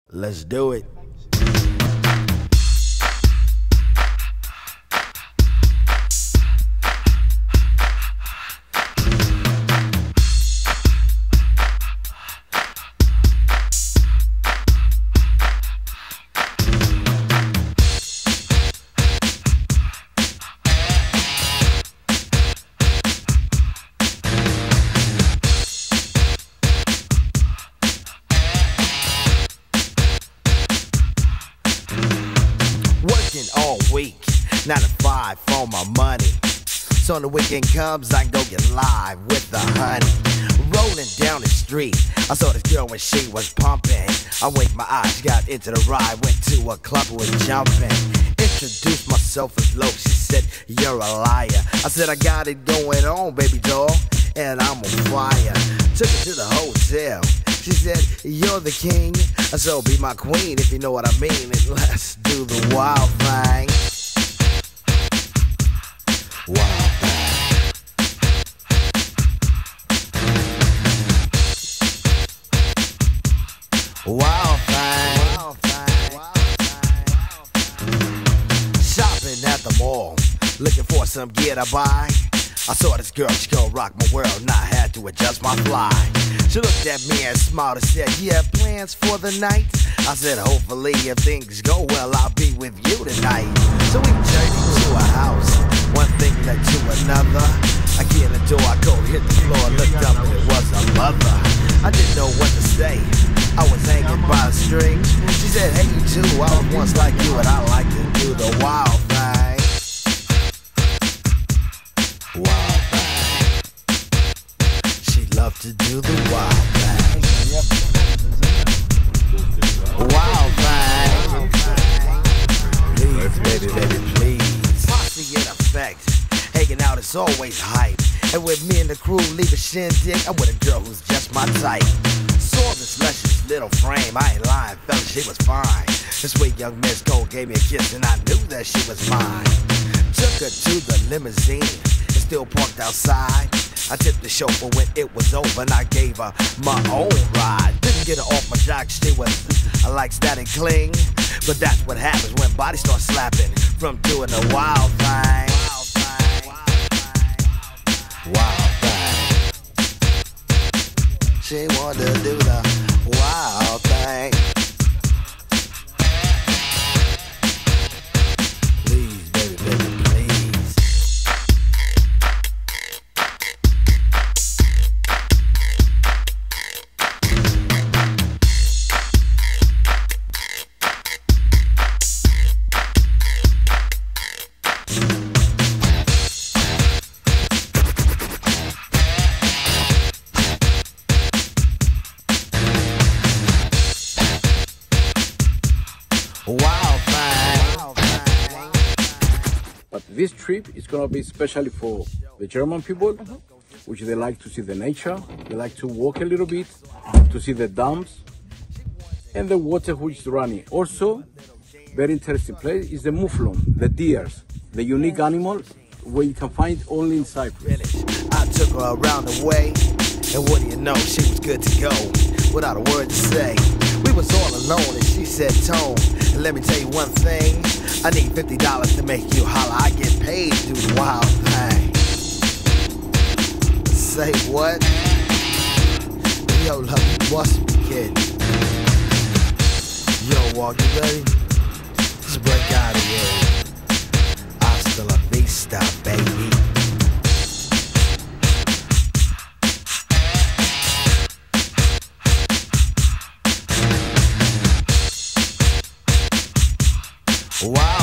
Let's do it. All week, 9 to 5 for my money. So when the weekend comes, I can go get live with the honey. Rolling down the street, I saw this girl when she was pumping. I winked my eyes, got into the ride, went to a club and was jumping. Introduced myself as low, she said, you're a liar. I said, I got it going on, baby doll, and I'm on fire. Took her to the hotel. She said, you're the king, so be my queen if you know what I mean. And let's do the wild thing. Wild thing. Wild thing. Wild thing. Shopping at the mall, looking for some gear to buy. I saw this girl, she gon' rock my world, and I had to adjust my fly. She looked at me and smiled and said, you have plans for the night? I said, hopefully if things go well, I'll be with you tonight. So we journeyed to a house, one thing led to another. I get in the door, I go hit the floor, looked up and it was a mother. I didn't know what to say, I was hanging by a string. She said, hey you too, I was once like you and I like to do the wild thing. Wild thing. She loved to do the wild thing. Wild thing. Please, baby, baby, please. Posse in effect. Hanging out is always hype. And with me and the crew leave a shindig, I'm with a girl who's just my type. Saw this luscious little frame, I ain't lying, fella, she was fine. This sweet young Miss Gold gave me a kiss and I knew that she was mine. Took her to the limousine, it's still parked outside. I tipped the chauffeur when it was over and I gave her my own ride. Didn't get her off my jock, she was like static cling. But that's what happens when bodies start slapping from doing the wild thing. Wild thing. She wanted to do the wild thing. Please, baby, baby, please. Wild thing. But this trip is gonna be especially for the German people, which they like to see the nature, they like to walk a little bit, to see the dams, and the water which is running. Also, very interesting place is the mouflon, the deers, the unique animal where you can find only in Cyprus. I took her around the way, and what do you know, she was good to go, without a word to say. We was all alone and she said, Tone, and let me tell you one thing, I need $50 to make you holler, I get paid to do the wild thing. Say what? Yo, love, you must be kidding. Yo, Walk, you ready? Let's break out of here. Hasta la vista, baby. Wow.